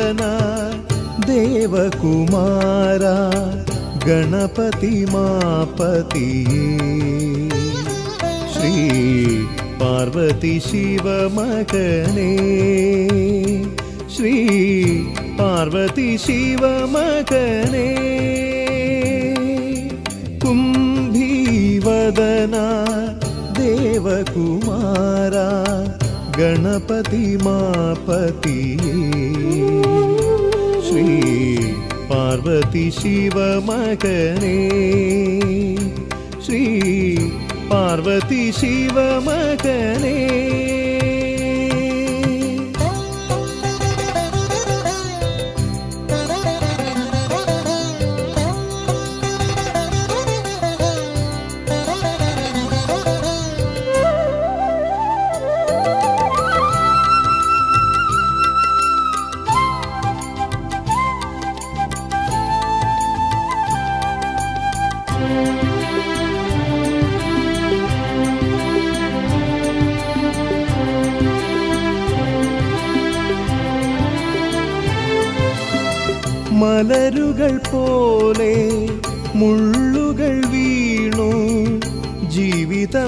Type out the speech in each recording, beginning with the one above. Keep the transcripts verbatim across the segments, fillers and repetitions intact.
वदना देवकुमारा गणपति मापति श्री पार्वती शिव मगने श्री पार्वती शिव मगने कुंभी वदना देवकुमारा गणपति मापति श्री पार्वती शिव मगने श्री पार्वती शिव मगने മലരുകൾ പോലെ മുള്ളുകൾ വീണു ജീവിതം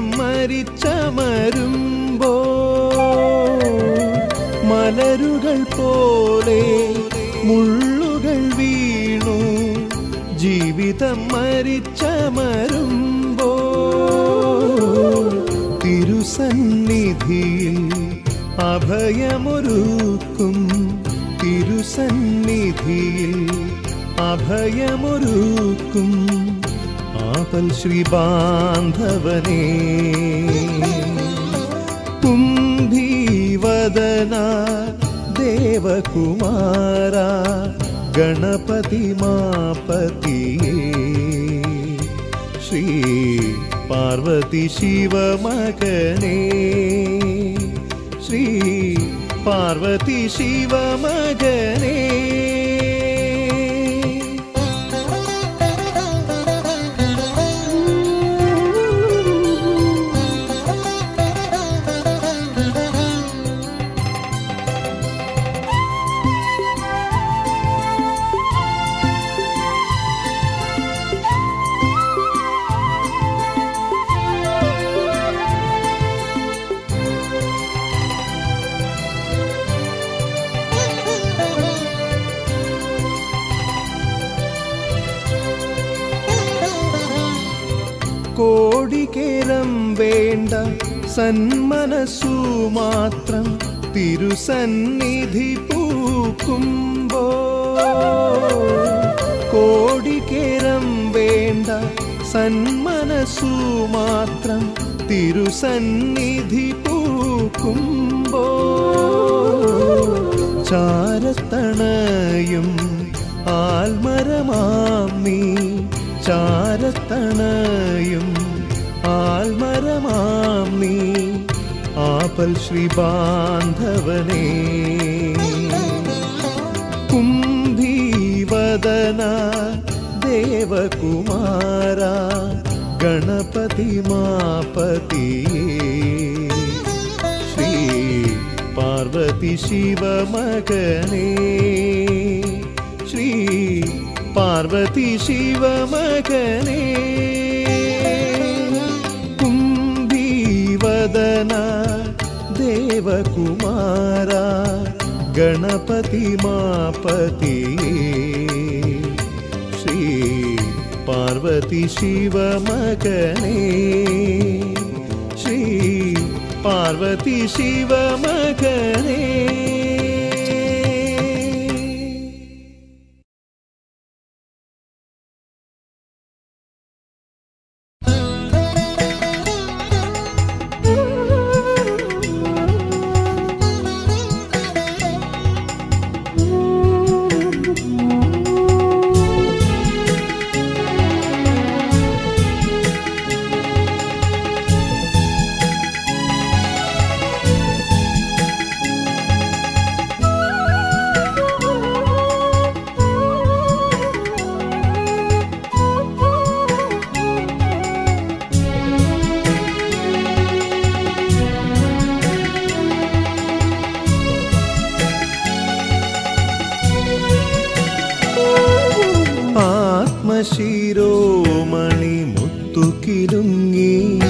മരിച്ചമരുമ്പോൾ മലരുകൾ പോലെ മുള്ളുകൾ വീണു ജീവിതം മരിച്ചമരുമ്പോൾ തിരുസന്നിധിയിൽ അഭയമൊരുക്കും തിരുസന്നിധിയിൽ അഭയമൊരുക്കും ആപൽ ശ്രീ ബാന്ധവനേ കുംഭീവദന ദേവകുമാര ഗണപതി മാപതി ശ്രീ പാർവതി ശിവ മഗനേ ശ്രീ पार्वती शिव मगने കോടികേരം വേണ്ട സന്മനസ്സു മാത്രം തിരുസന്നിധി പൂക്കുമ്പോൾ കോടികേരം വേണ്ട സന്മനസ്സു മാത്രം തിരുസന്നിധി പൂക്കുമ്പോൾ ചാരത്തണയും ആൽമരമാം നീ ചാരത്തണയും ആൽമരമാം നീ ആപൽ ശ്രീ ബാന്ധവനേ കുംഭീവദന ദേവകുമാര ഗണപതി മാപതി ശ്രീ പാർവതി ശിവ മഗനേ ശ്രീ पार्वती शिव मगने कुंभीवदना देवकुमारा गणपति मापति श्री पार्वती शिव मगने श्री पार्वती शिव मगने ആത്മശിരോമണി മുത്തുകിലുങ്ങി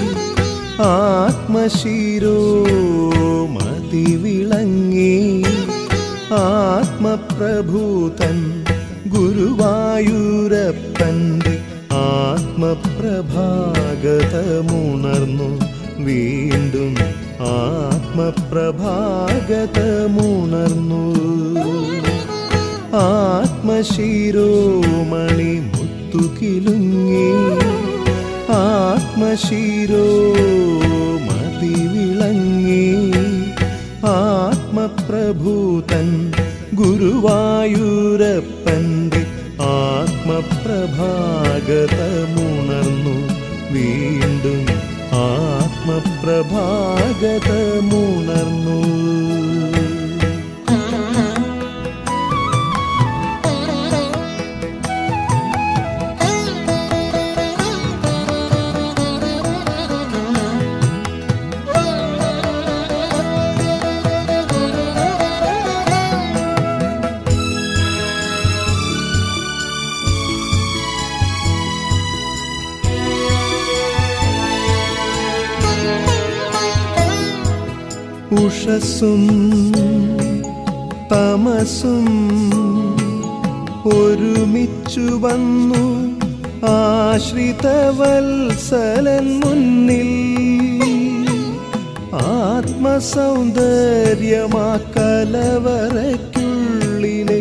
ആത്മശിരോമതി വിളങ്ങി ആത്മപ്രഭൂതൻ ഗുരുവായൂരപ്പൻ്റെ ആത്മപ്രഭാഗതമുണർന്നു വീണ്ടും ആത്മപ്രഭാഗതമുണർന്നു ആത്മശിരോമണി മുത്തുകിലുങ്ങി ആത്മശിരോമതി വിളങ്ങി ആത്മപ്രഭൂതൻ ഗുരുവായൂരപ്പൻ്റെ ആത്മപ്രഭാഗതമുണർന്നു വീണ്ടും ആത്മപ്രഭാഗതമുണർന്നു ഉഷസ്സും തമസും ഒരുമിച്ചു വന്നു ആശ്രിതവത്സലൻ മുന്നിൽ ആത്മസൗന്ദര്യമാക്കലവറയ്ക്കുള്ളിലെ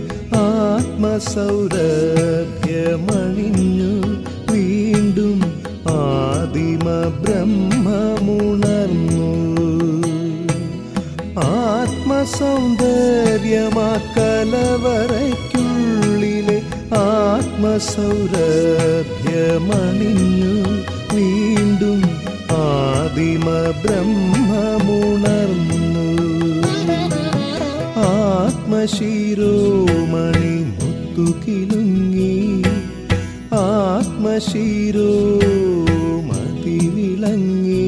ആത്മസൗരഭ്യമണിഞ്ഞു വീണ്ടും ആദിമ ബ്രഹ്മമുണർന്നു ആത്മസൗന്ദര്യമാക്കലവറയ്ക്കുള്ളിലെ ആത്മസൗരഭ്യമണിഞ്ഞു വീണ്ടും ആദിമ ബ്രഹ്മമുണർന്നു ആത്മശിരോമണി മുത്തുകിലുങ്ങി ആത്മശിരോമതി വിളങ്ങി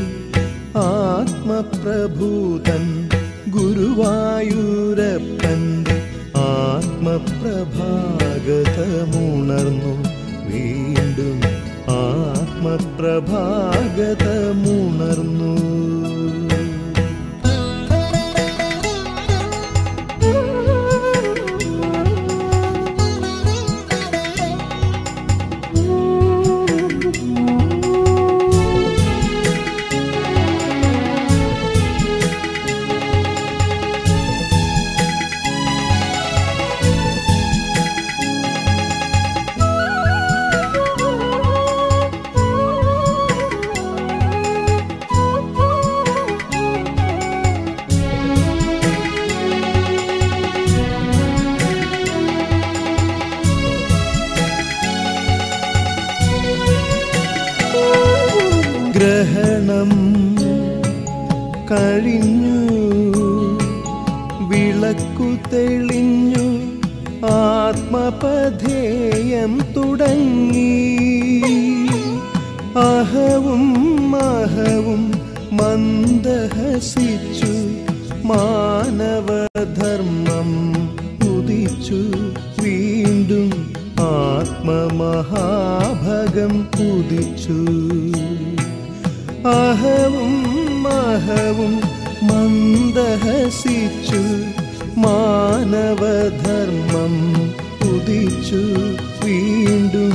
ആത്മപ്രഭൂതൻ ഗുരുവായൂരപ്പൻ്റെ ആത്മപ്രഭാഗതമുണർന്നു വീണ്ടും ആത്മപ്രഭാഗതമുണർന്നു ഗ്രഹണം കഴിഞ്ഞു വിളക്കു തെളിഞ്ഞു ആത്മപഥേയം തുടങ്ങി അഹവും മഹവും മന്ദഹസിച്ചു മാനവധർമ്മം ഉദിച്ചു വീണ്ടും ആത്മമഹാഭഗം ഉദിച്ചു അഹവും മഹവും മന്ദഹസിച്ചു മാനവധർമ്മം ഉദിച്ചു വീണ്ടും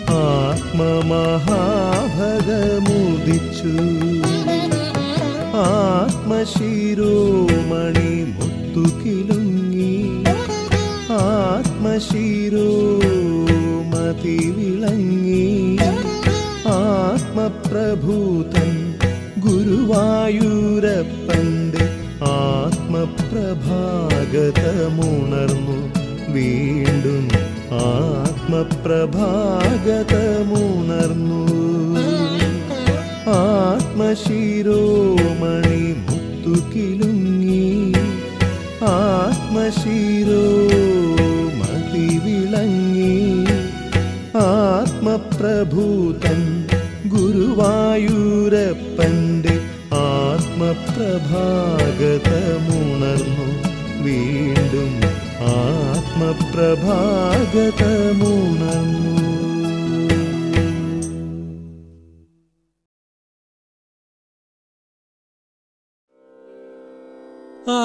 ആത്മമഹാഭഗമുദിച്ചു ആത്മശിരോമണി മുത്തുകിലുങ്ങി ആത്മശിരോമതി വിളങ്ങി ആത്മപ്രഭൂതൻ ഗുരുവായൂരപ്പൻ്റെ ആത്മപ്രഭാഗതമുണർന്നു വീണ്ടും ആത്മപ്രഭാഗതമുണർന്നു ആത്മശിരോമണി മുത്തുകിലുങ്ങി ആത്മശിരോമതി വിളങ്ങി ആത്മപ്രഭൂതൻ ഗുരുവായൂരപ്പൻ്റെ ആത്മപ്രഭാഗതമുണർന്നു വീണ്ടും ആത്മപ്രഭാഗതമുണർന്നു ആ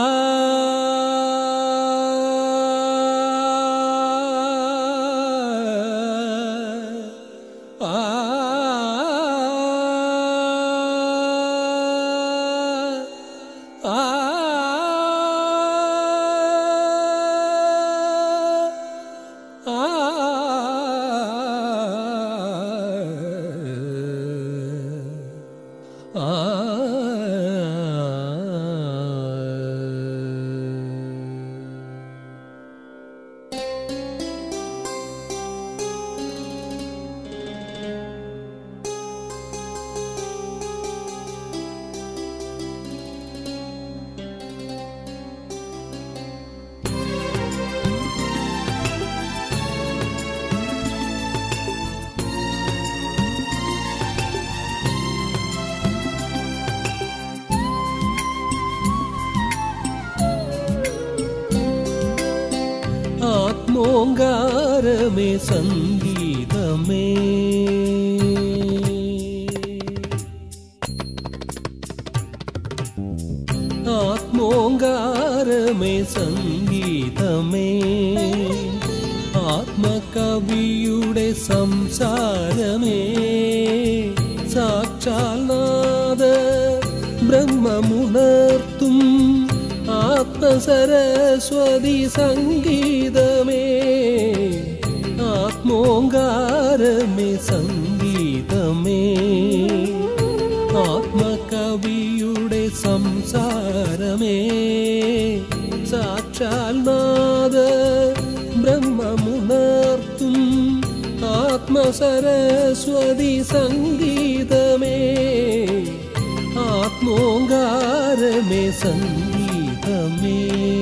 ഓങ്കാരമേ സംഗീതമേ ആത്മോങ്കാരമേ സംഗീതമേ ആത്മകവിയുടെ സംസാരമേ സാക്ഷാൽ നാദ ബ്രഹ്മമുണർത്തും ആത്മസരസ്വതി സംഗീതമേ ആത്മോങ്കാരമേ സംഗീതമേ ആത്മകവിയുടെ സംസാരമേ സാക്ഷാൽ നാദ ബ്രഹ്മമുണർത്തും ആത്മസരസ്വതി സംഗീതമേ ആത്മോങ്കാരമേ സംഗീതമേ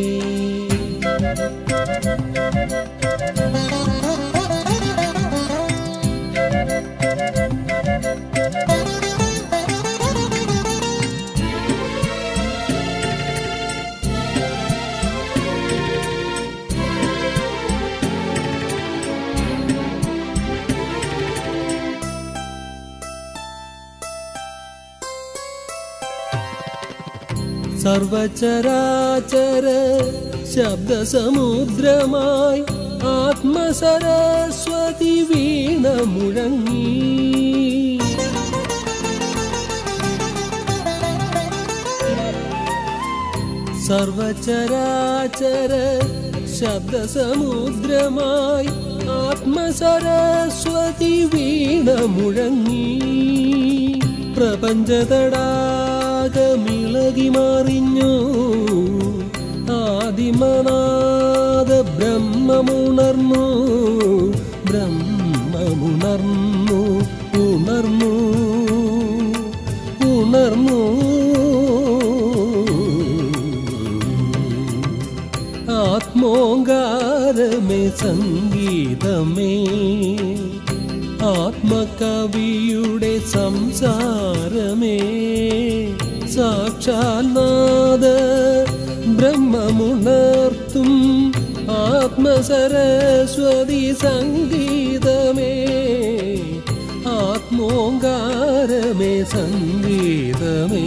സർവചരാചര ശബ്ദസമുദ്രമായി ആത്മസരസ്വതി വീണ മുഴങ്ങി സർവചരാചര ശബ്ദസമുദ്രമായി ആത്മസരസ്വതി വീണ മുഴങ്ങി പ്രപഞ്ചതടാകമിളകി മറിഞ്ഞു ആദിമനാദ ബ്രഹ്മമുണർന്നു ബ്രഹ്മമുണർന്നു ഉണർന്നു ഉണർന്നു ആത്മോങ്കാരമേ സംഗീതമേ ആത്മകവിയുടെ സംസാരമേ സാക്ഷാൽ നാദ ബ്രഹ്മമുണർത്തും ആത്മസരസ്വതി സംഗീതമേ ആത്മോങ്കാരമേ സംഗീതമേ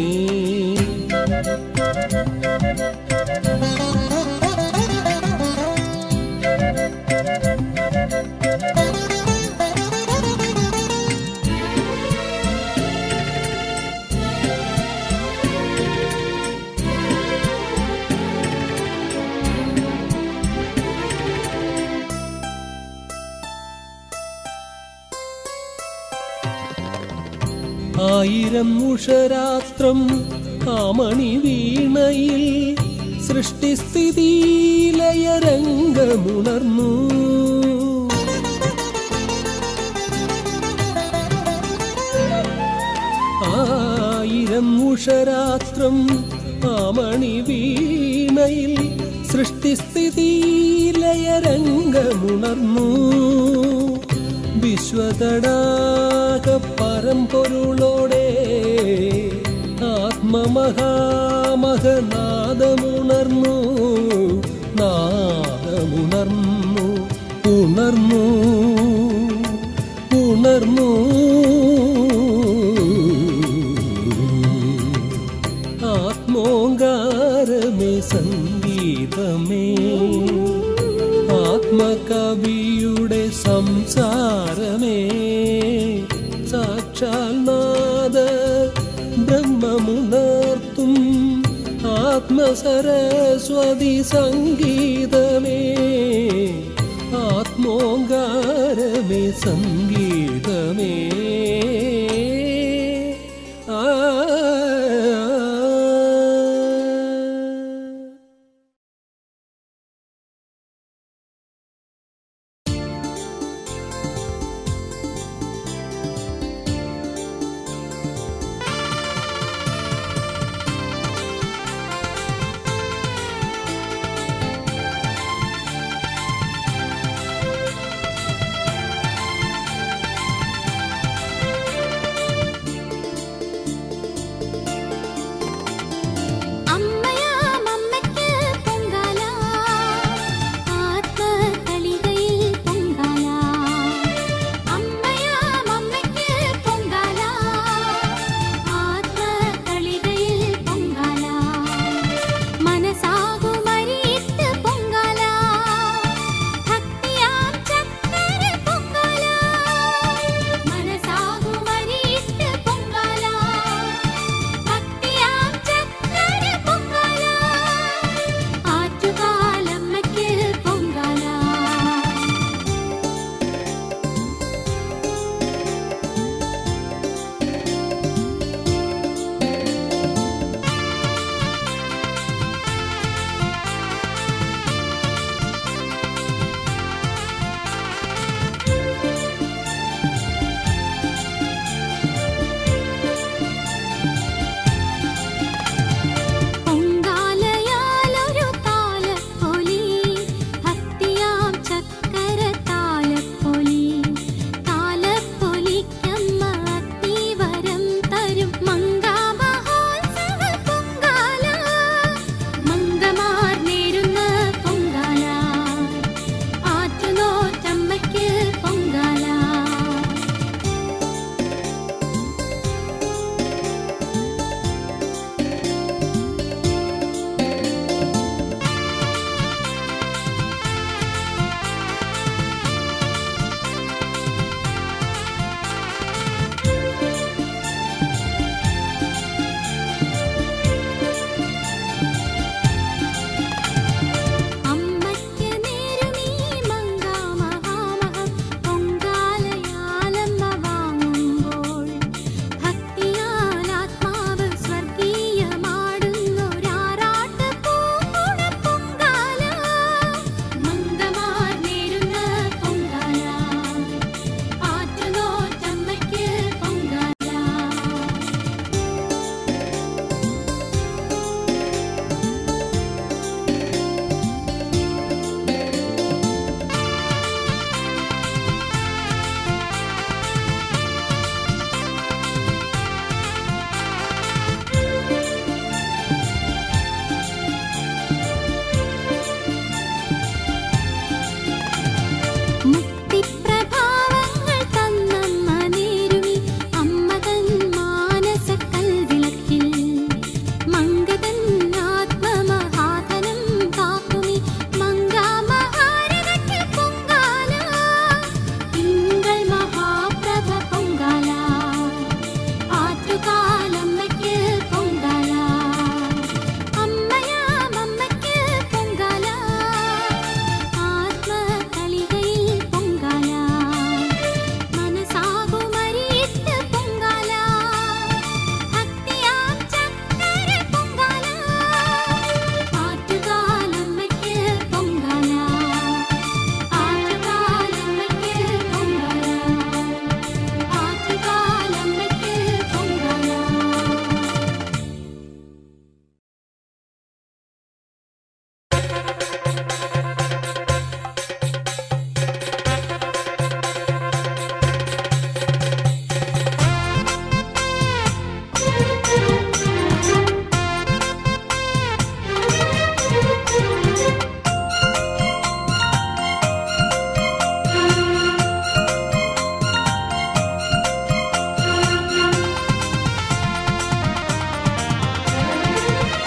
ആയിരം ഉഷരാത്രം ആമണി വീണയിൽ സൃഷ്ടിസ്ഥിതി ലയരംഗമുണർന്നു ആയിരം ഉഷരാത്രം ആമണി വീണയിൽ സൃഷ്ടിസ്ഥിതി ലയരംഗമുണർന്നു വിശ്വതടാക പരമ്പൊരുളോടെ ആത്മമഹാമഹനാദമുണർന്നു നാദമുണർന്നു ഉണർന്നു ഉണർന്നു ആത്മോങ്കാരമേ കവിയുടെ സംസാരമേ സാക്ഷാൽ നാദ ബ്രഹ്മമുണർത്തും ആത്മസരസ്വതി സംഗീതമേ ആത്മോങ്കാരമേ സംഗീതമേ ആ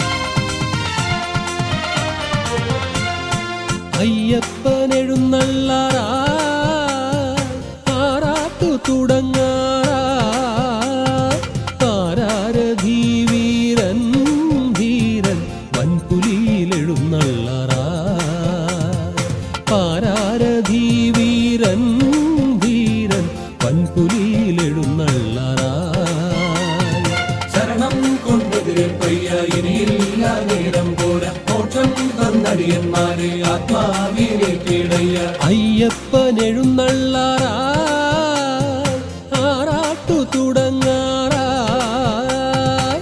അയ്യപ്പനെഴുന്നള്ളാൻ തുടങ്ങാറായി പാരാരഥി വീരൻ ധീരൻ വൻപുലിയിലെഴുന്നള്ളാറായി പാരാരഥി വീരൻ ധീരൻ വൻപുലിയിലെഴുന്നള്ളാറായി ശരണം കൊണ്ടെതിരേൽപ്പയ്യ ഇനിയില്ല നേരം പോരാ മോക്ഷം തന്നടിയന്മാരെ ആത്മാവിലേക്കിടയ്യ അയ്യപ്പൻ എഴുന്നള്ളാറായി ആറാട്ടു തുടങ്ങാറായി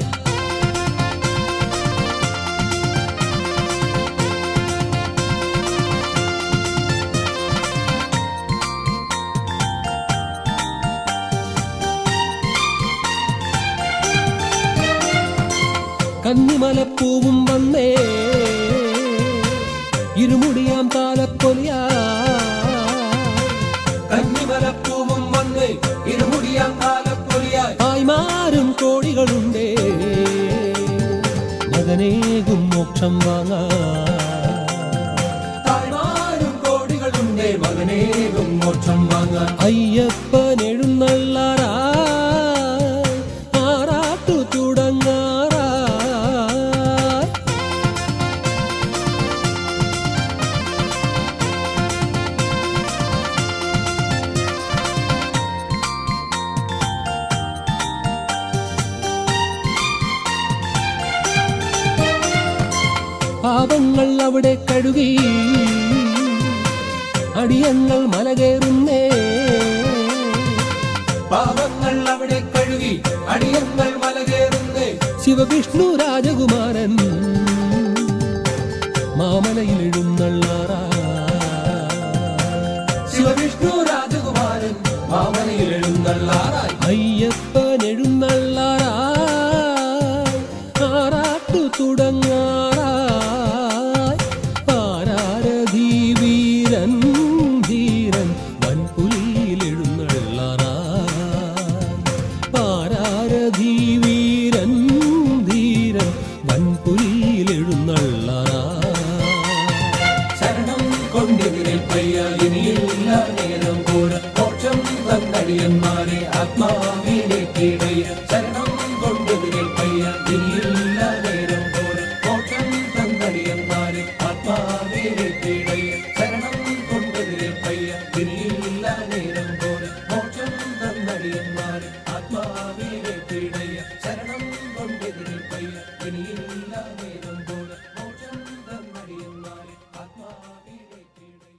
കന്നിമലപ്പൂവും വന്നേ ഇരുമുടിയാം താലപ്പൊലിയാ കന്നിമലപ്പൂവും വന്നേ ഇരുമുടിയാം താലപ്പൊലിയായി ആയിമാരും കോടികളുണ്ടേ മകനേകും മോക്ഷം വാങ്ങാ താഴ്മാരും കോടികളുണ്ടേ മകനേകും മോക്ഷം വാങ്ങാൻ അയ്യപ്പൻ എഴുന്നള്ളാറായി ആറാട്ടു തുടങ്ങാറായി പാപങ്ങൾ അവിടെ കഴുകി അടിയങ്ങൾ മലകേറുന്നേ പാപങ്ങൾ അവിടെ കഴുകി അടിയങ്ങൾ മലകേറുന്നേ ശിവവിഷ്ണു രാജകുമാരൻ മാമലയിൽ എഴുന്നള്ളാറായി ശിവവിഷ്ണു രാജകുമാരൻ മാമലയിൽ എഴുന്നള്ളാറായി അയ്യപ്പൻ എഴുന്നള്ളാറായി ആറാട്ടു തുടങ്ങാറായി പാരാരഥി വീരൻ ധീരൻ വൻപുലിയിൽ എഴുന്നള്ളാറായി പാരാരഥി വീരൻ ധീരൻ വൻപുലിയിൽ എഴുന്നള്ളാറായി ശരണം കൊണ്ടെതിരേൽപ്പയ്യ ഇനിയില്ല നേരം പോരാ മോക്ഷം തന്നടിയന്മാരെ ആത്മാവിലേക്കിടയ്യ ശരണം കൊണ്ടെതിരേൽപ്പയ്യ ഇനിയില്ല നേരം പോരാ മോക്ഷം തന്നടിയന്മാരെ ആത്മാവിലേക്കിടയ്യ ശരണം കൊണ്ടെതിരേൽപ്പയ്യ ഇനിയില്ല നേരം പോരാ മോക്ഷം തന്നടിയന്മാരെ ആത്മാവിലേക്കിടയ്യ ശരണം കൊണ്ടെതിരേൽപ്പയ്യ ഇനിയില്ല നേരം പോരാ മോക്ഷം തന്നടിയന്മാരെ ആത്മാവിലേക്കിടയ്യ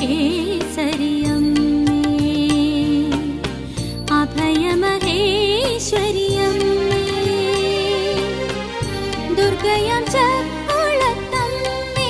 കേസരിയമ്മേ അഭയമഹേശ്വരിയമ്മേ ദുർഗയാം ചക്കുളത്തമ്മേ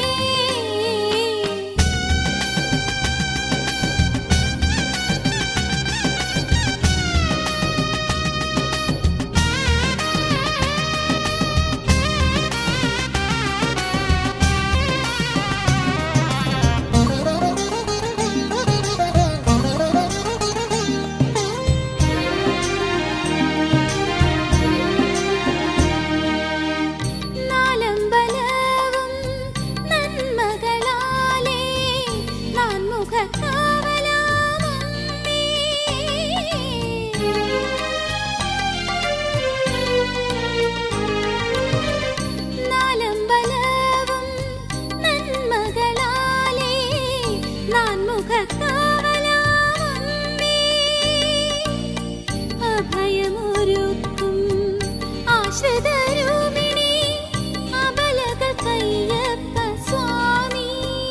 അഭയമൊരുക്കും ആശ്രിതരൂപിണി അബലകൾ കയ്യപ്പ സ്വാമി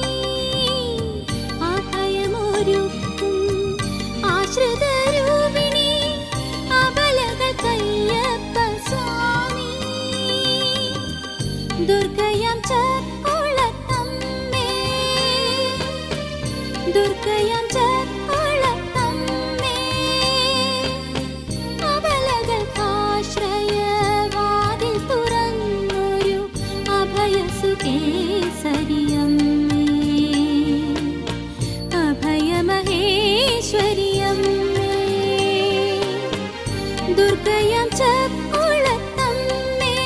അഭയമൊരുക്കും ആശ്രിതരൂപിണി അബലകൾ കയ്യപ്പ സ്വാമി ദുർഗയാം ചക്കുളത്തമ്മേ ദുർഗയാം ചക്കുളത്തമ്മേ അബലകൾക്കാശ്രയവാതിൽ തുറന്നൊരു അഭയസുകേസരിയമ്മേ അഭയമഹേശ്വരിയമ്മേ ദുർഗയാം ചക്കുളത്തമ്മേ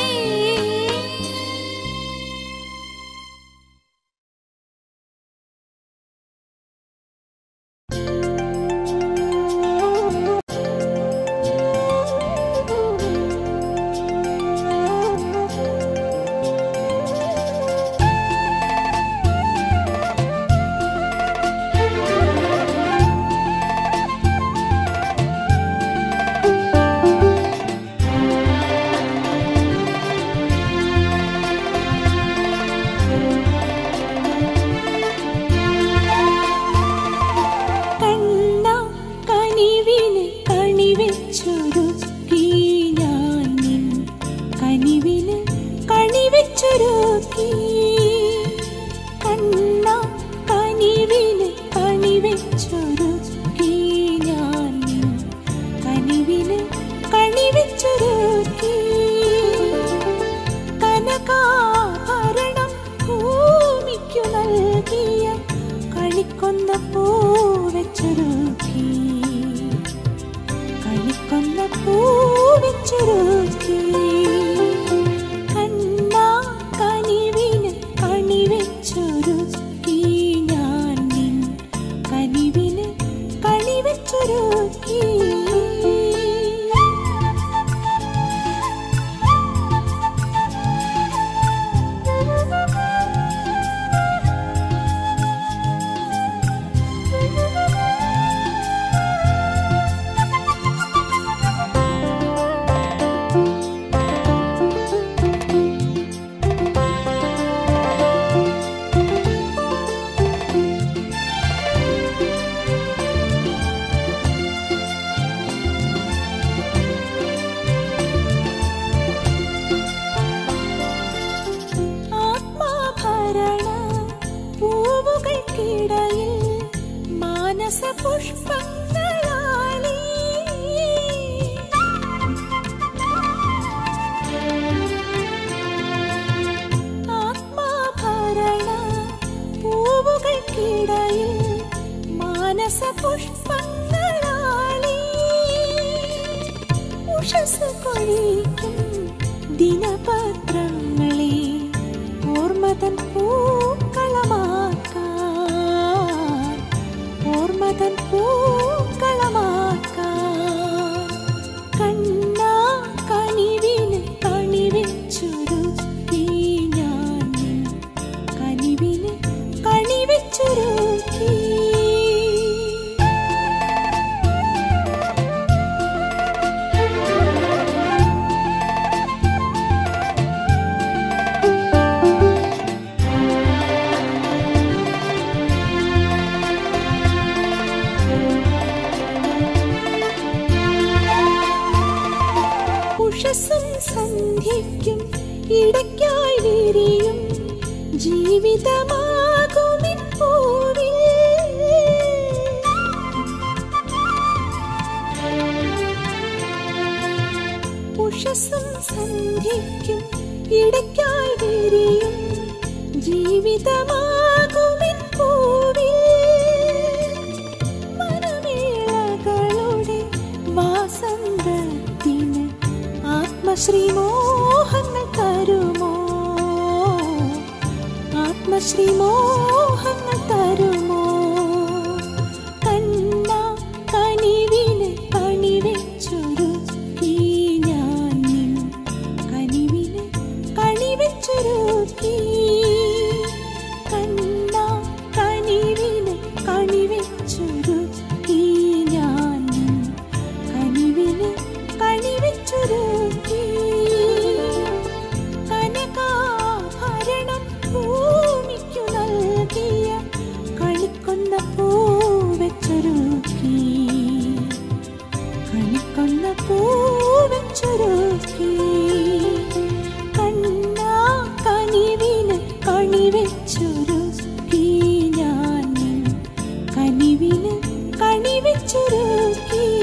ദിനപത്രങ്ങളെ ഓർമ്മതൻ പൂക്കളമാക്കാൻ ഓർമ്മതൻ പൂക്കളമാക്കാൻ കണ്ണാ കനിവിന് കണിവെച്ചൊരുക്കി ഞാൻ കനിവിന് കണിവെച്ചൊരുക്കി ജീവിതമാകുമിൻ പൂവിൽ ഉഷസ്സും സന്ധ്യയ്ക്കും ഇടയ്ക്കായി വിരിയും ജീവിതമാകുമിൻ പൂവിൽ മനമേളകളുടെ വാസന്തത്തിന് ആത്മശ്രീമോഹങ്ങൾ തരുമോ ആത്മശ്രീമോഹങ്ങൾ തരുമോ കണ്ണ കനിവിന് കണിവെച്ചൊരുക്കി ഞാൻ നിൻ കനിവിന് കണിവെച്ചൊരുക്കി കണ്ണ കനിവിന് കണിവെച്ചൊരുക്കി ഞാൻ നിൻ കനിവിന് കണിവെച്ചൊരുക്കി കനകാഭരണം ഭൂമിക്കു നൽകിയ കണിക്കൊന്ന പൂവെച്ചൊരുക്കി കണിക്കൊന്ന പൂവെച്ചൊരുക്കി കണ്ണ കനിവിന് കണിവെച്ചൊരുക്കി ഞാൻ നിൻ കനിവിന് കണിവെച്ചൊരുക്കി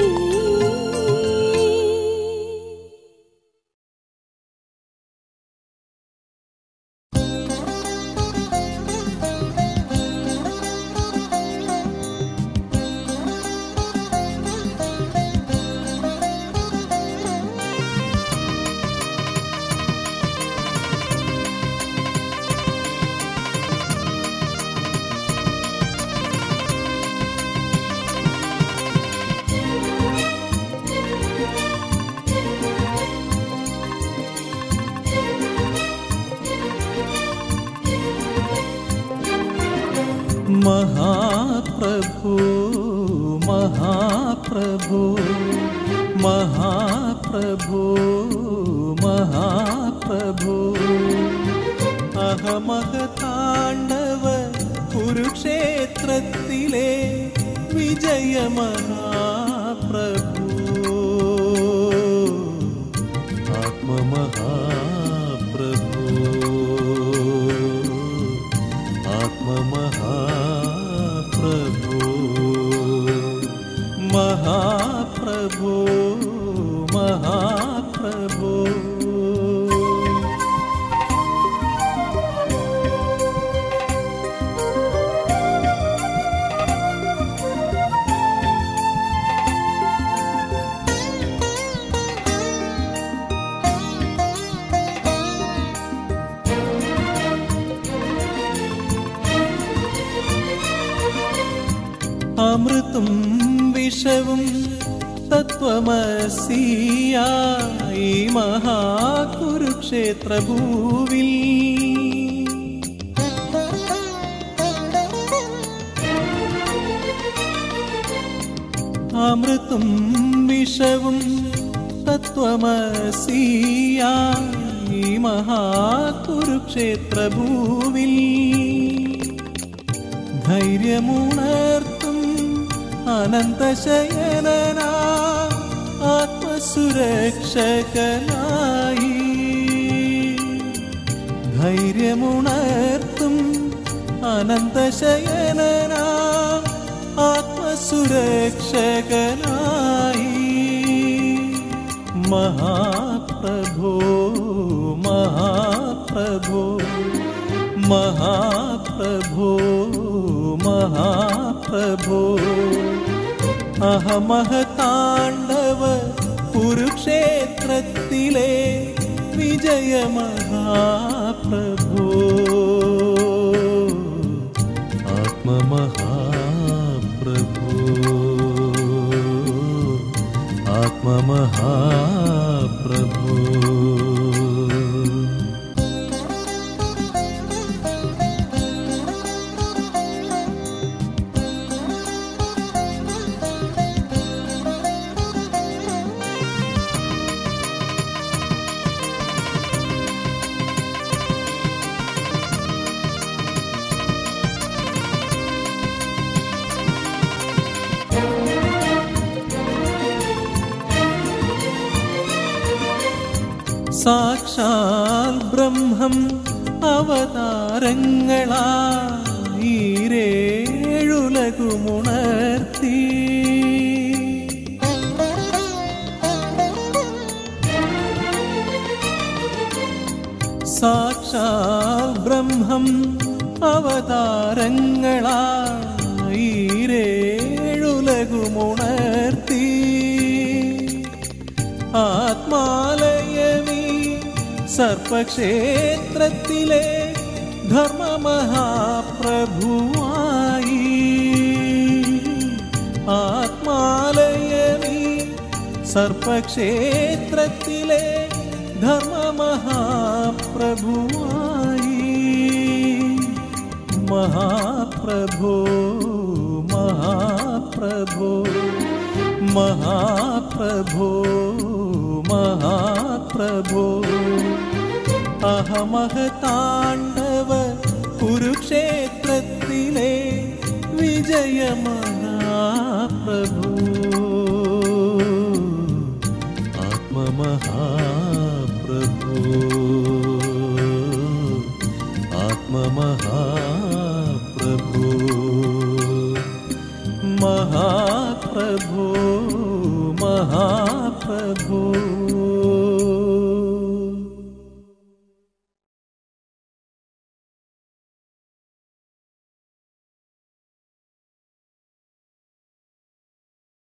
महाप्रभु महाप्रभु महाप्रभु महाप्रभु अहमह ताण्डव कुरुक्षेत्रत्तिले विजय महाप्रभु आत्ममहाप्रभु आत्ममहाप्रभु महाप्रभु महाप्रभु अमृतम विषवं तत्वमसीयाई महाकुरुक्षेत्र भूविल अमृतम विषवं तत्वमसीयाई महाकुरुक्षेत्र भूविल धैर्यमुणर्तुं अनन्तशयनना आत्मसुरक्षकनायि धैर्यमुणर्तुं अनन्तशयनना आत्मसुरक्षकनायि महाप्रभो महाप्रभो महाप्रभो महाप्रभो अहमह ताण्डव कुरुक्षेत्रत्तिले विजय महाप्रभो आत्ममहाप्रभो आत्ममहाप्रभो साक्षात् ब्रह्मं അവതാരങ്ങളായിരേഴുലകുമുണർത്തി സാക്ഷാൽ ബ്രഹ്മം അവതാരങ്ങളായിരേഴുലകുമുണർത്തി ആത്മാലയമീ സർപ്പക്ഷേത്രത്തിലെ ധർമ്മമഹാപ്രഭുവായി ആത്മാലയമീ സർപ്പക്ഷേത്രത്തിലെ ധർമ്മമഹാപ്രഭുവായി മഹാപ്രഭോ മഹാപ്രഭോ മഹാപ്രഭോ മഹാപ്രഭോ അഹമഹതാണ്ഡവ കുരുക്ഷേത്രത്തിലെ വിജയമഹാപ്രഭോ ആത്മമഹാപ്രഭോ ആത്മമഹാപ്രഭോ മഹാപ്രഭോ മഹാപ്രഭോ